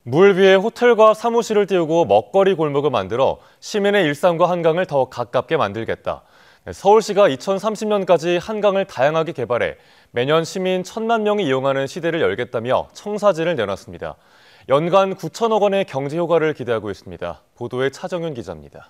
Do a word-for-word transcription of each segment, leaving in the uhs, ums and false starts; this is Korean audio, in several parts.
물 위에 호텔과 사무실을 띄우고 먹거리 골목을 만들어 시민의 일상과 한강을 더 가깝게 만들겠다. 서울시가 이천삼십 년까지 한강을 다양하게 개발해 매년 시민 천만 명이 이용하는 시대를 열겠다며 청사진을 내놨습니다. 연간 구천억 원의 경제 효과를 기대하고 있습니다. 보도에 차정윤 기자입니다.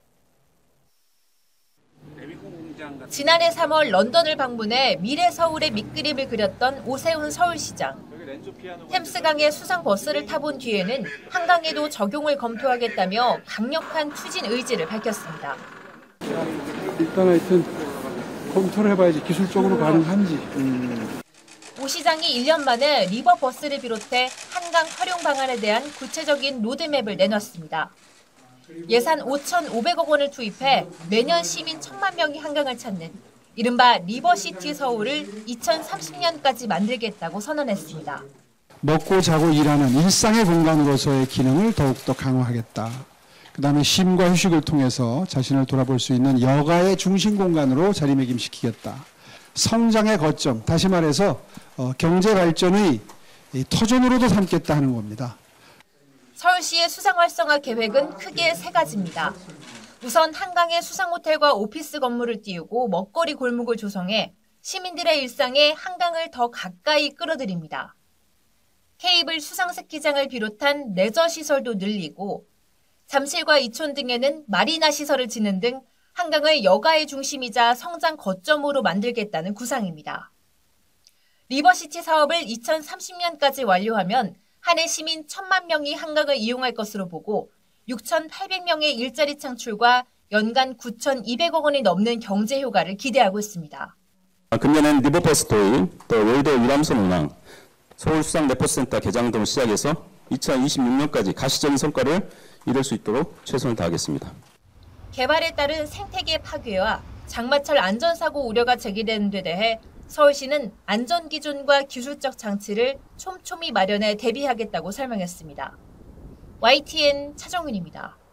지난해 삼월 런던을 방문해 미래 서울의 밑그림을 그렸던 오세훈 서울시장. 템스강의 수상 버스를 타본 뒤에는 한강에도 적용을 검토하겠다며 강력한 추진 의지를 밝혔습니다. 일단 하여튼 검토를 해봐야지 기술적으로 가능한지. 음. 오 시장이 일 년 만에 리버버스를 비롯해 한강 활용 방안에 대한 구체적인 로드맵을 내놨습니다. 예산 오천오백억 원을 투입해 매년 시민 천만 명이 한강을 찾는 이른바 리버시티 서울을 이천삼십 년까지 만들겠다고 선언했습니다. 먹고 자고 일하는 일상의 공간으로서의 기능을 더욱더 강화하겠다. 그다음에 쉼과 휴식을 통해서 자신을 돌아볼 수 있는 여가의 중심 공간으로 자리매김시키겠다. 성장의 거점, 다시 말해서 경제 발전의 터전으로도 삼겠다 하는 겁니다. 서울시의 수상 활성화 계획은 크게 세 가지입니다. 우선 한강에 수상호텔과 오피스 건물을 띄우고 먹거리 골목을 조성해 시민들의 일상에 한강을 더 가까이 끌어들입니다. 케이블 수상스키장을 비롯한 레저 시설도 늘리고 잠실과 이촌 등에는 마리나 시설을 짓는 등 한강을 여가의 중심이자 성장 거점으로 만들겠다는 구상입니다. 리버시티 사업을 이천삼십 년까지 완료하면 한 해 시민 천만 명이 한강을 이용할 것으로 보고 육천팔백 명의 일자리 창출과 연간 구천이백억 원이 넘는 경제 효과를 기대하고 있습니다. 금년엔 리버버스 도입, 또 월도 유람선 운항, 서울수상레포센터 개장 등을 시작해서 이천이십육 년까지 가시적인 성과를 이룰 수 있도록 최선을 다하겠습니다. 개발에 따른 생태계 파괴와 장마철 안전사고 우려가 제기되는 데 대해 서울시는 안전기준과 기술적 장치를 촘촘히 마련해 대비하겠다고 설명했습니다. 와이티엔 차정윤입니다.